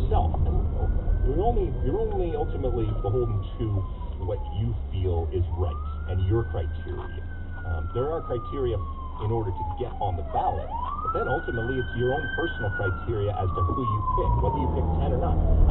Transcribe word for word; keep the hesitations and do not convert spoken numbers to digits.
yourself. And you're only you're only ultimately beholden to what you feel is right and your criteria. Um, there are criteria in order to get on the ballot, but then ultimately it's your own personal criteria as to who you pick, whether you pick ten or not.